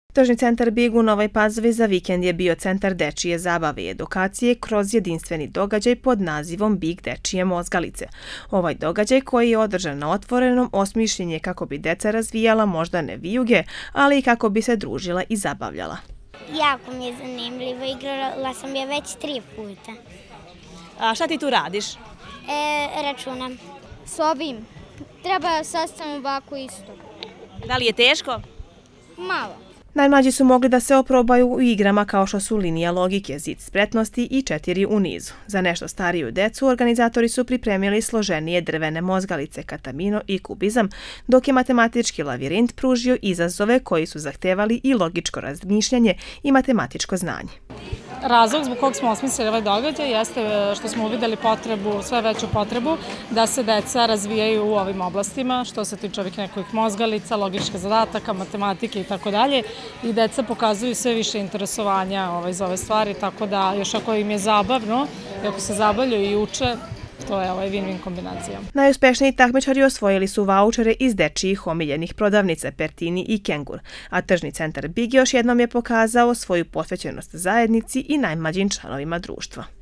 Tržni centar Big u Novoj Pazovi za vikend je bio centar dečije zabave i edukacije kroz jedinstveni događaj pod nazivom Big dečije mozgalice. Ovaj događaj koji je održan na otvorenom osmišljen je kako bi deca razvijala moždane vijuge, ali i kako bi se družila i zabavljala. Jako mi je zanimljivo, igrala sam je već 3 puta. A šta ti tu radiš? Računam. S ovim. Treba sastavim ovako isto. Da li je teško? Malo. Najmlađi su mogli da se oprobaju u igrama kao što su linija logike, zid spretnosti i 4 u nizu. Za nešto stariju decu organizatori su pripremili složenije drvene mozgalice, katamino i kubizam, dok je matematički lavirint pružio izazove koji su zahtevali i logičko razmišljanje i matematičko znanje. Razlog zbog kog smo osmislili ovaj događaj jeste što smo uvideli potrebu, sve veću potrebu, da se deca razvijaju u ovim oblastima, što se tiče ovih nekojih mozgalica, logičkih zadataka, matematike i tako dalje. I deca pokazuju sve više interesovanja za ove stvari, tako da još ako im je zabavno i ako se zabavljaju i uče, to je win-win kombinacija. Najuspešniji takmičari osvojili su vaučere iz dečijih omiljenih prodavnica Pertini i Kengur, a tržni centar Big još jednom je pokazao svoju posvećenost zajednici i najmlađim članovima društva.